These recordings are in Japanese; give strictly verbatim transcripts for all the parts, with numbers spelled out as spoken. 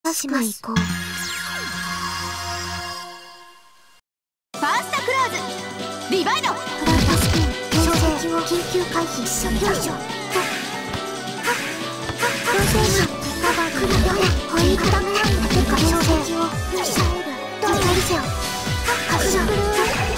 島行こう。 ファーストクローズリバイド。 フライトスピン強制を緊急回避。よいしょ。強制がカバー来るよね。ホイールダメ。てか強制をミサイルどうやるせよ。発射。くるくる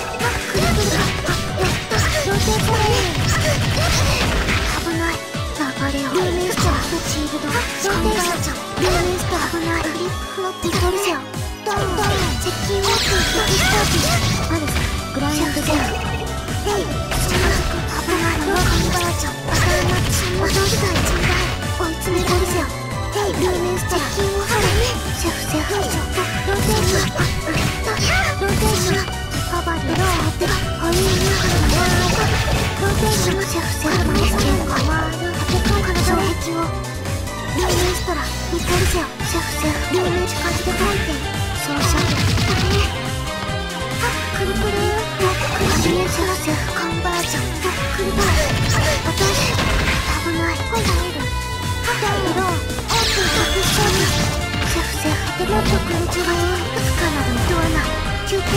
強制コレー。危ない。流れをルーメンスターシールドローテーション。ルーメンスター危ない。フリップフロットやるせよ。ドンドン接近オープン。ドキスターティマルサグラインドゼロ。ヘイその服危ないのカンバージョン。バターマッチン技以外ちんだい追い詰められせよ。ヘイルーメンスター接近を張れ。セフセフローテーション。ローテーションカバーでローってホイールローテーションセフセフマスケンカマール縦から障壁をルーメンストラ見返せよ。セフセフルーメン近づけ回転そうしゃべダメくるくるくるくるセフセフカンバージョンくるくる私危ない声が出るダウンローオープン特殊セフセフでもっとくるちがいくつかなどドアナ休憩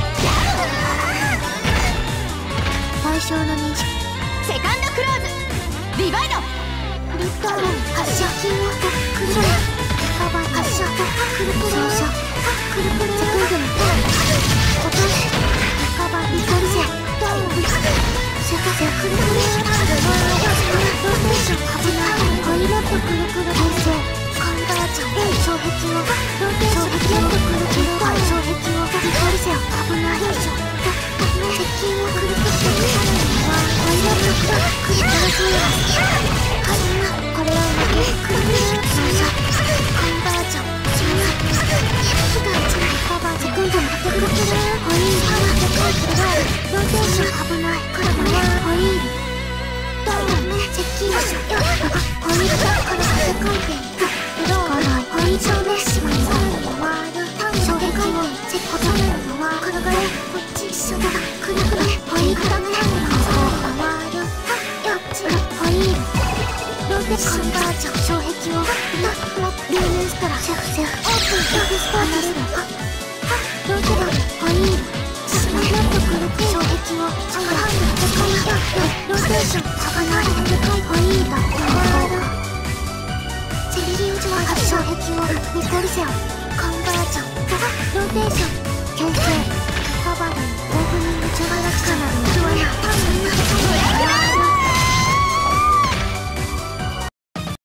対象の認識。 セカンドクローズリバイド。 リターン発射金をくるくるカバー発射くるくる照射くるくるセカンドの落としカバーリコルゼドーンセカセくるくるローテーション危ないホイロットくるくる転生カンバージョン障壁をローテーションロットくるくる障壁をリコルゼ危ない接近をくるくるホイロットくるくるそうやはじめこれは負けくるくるそうさカンバージョンそうさ被害値カバーセカンドのくるくるホイールパワーでかいけどローテーション危ないこれはホイールどうだね接近しよホイールだからでかいけどホイール上でしまいそう回る衝撃を接骨面のは転がれこっち一緒だくるくるホイールだね回るよっちホイールローテカンバージョン障壁をルーメンストラセフセフオープンロースターティスローテラホイールスマイラットくるくる障壁をハンドでかいローテーション魚でかいホイールだ回るセリリウジは障壁を見取りせよカンバージョンローテーション形成カバーにオープニングチャガラスカナルドアナ